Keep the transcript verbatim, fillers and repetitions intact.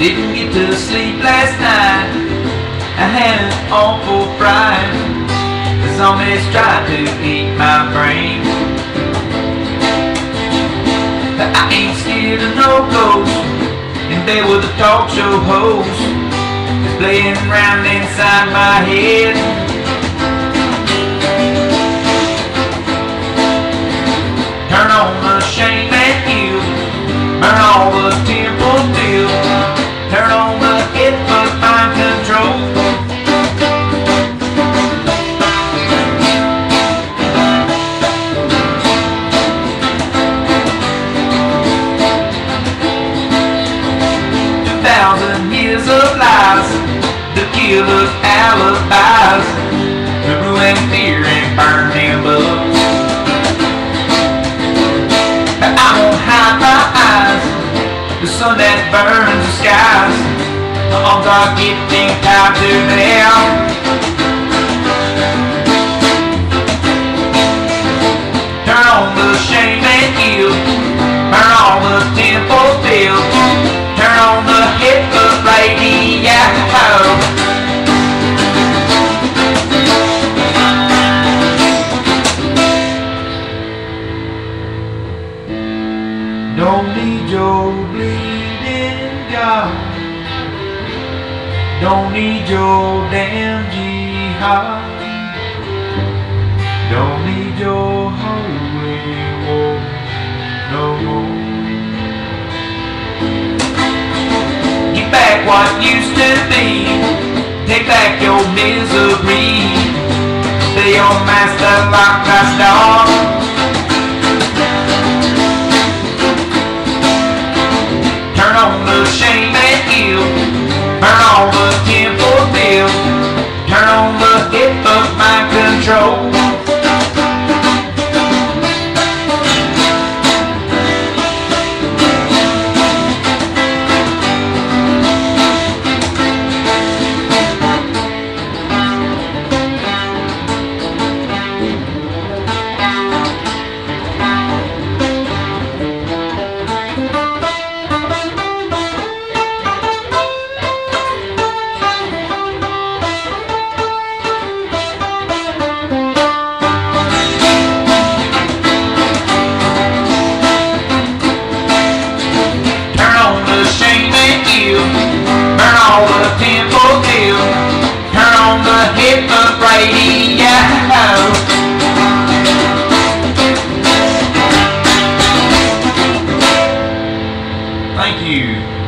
Didn't get to sleep last night. I had an awful fright. The zombies tried to eat my brain. But I ain't scared of no ghosts. And there were the talk show hosts just playing round inside my head. Turn on the shame and guilt, burn all the temple steel. Turn on the hit for mind control. Two thousand years of lies, the killer's alibis, to ruin fear and burn them up. I won't hide my eyes, the sun that burns the skies. The arms are getting tired to them. Turn on the shame and guilt, burn all the temple fields. Turn on the hip of radio. Don't need your bleeding God. Don't need your damn jihad. Don't need your holy war no more. Get back what used to be. Take back your misery. Stay your master like a star. Turn on the shame and guilt, burn all the temple bills. Turn on the hip of mind control. Burn all the temple deal. Turn on the hip of radio. Thank you.